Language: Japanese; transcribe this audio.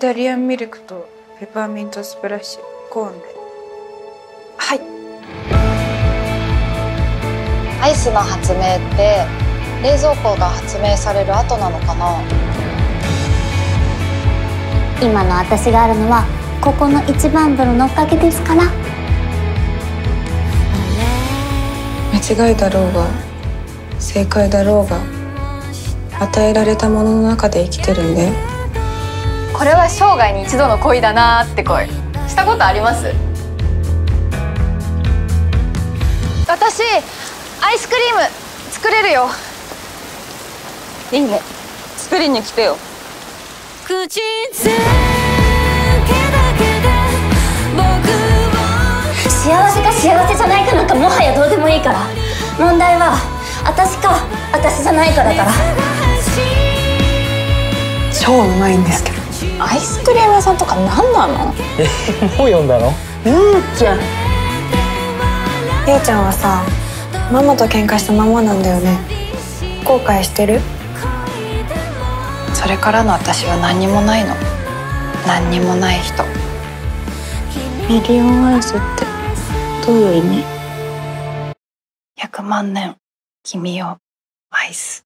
タリアンミルクとペパーミントスプラッシュコーンで。はい。 アイスの発明って冷蔵庫が発明される後なのかな。 今の私があるのはここの一番風呂のおかげですから。 間違いだろうが正解だろうが与えられたものの中で生きてるんで。 これは生涯に一度の恋だなーって恋したことあります？私アイスクリーム作れるよ。 いいね、作りに来てよ。 口づけだけで僕を幸せか幸せじゃないかなんかもはやどうでもいいから、問題は私か私じゃないかだから。 超うまいんですけど。 アイスクリーム屋さんとか何なの？ もう読んだの？ ゆうちゃんはさ、ママと喧嘩したままなんだよね。後悔してる？ それからの私は何にもないの。何にもない人。 ミリオンアイスってどういう意味？ 100万年君よアイス。